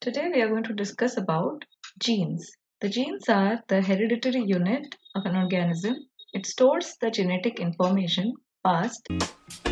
Today we are going to discuss about genes. The genes are the hereditary unit of an organism. It stores the genetic information passed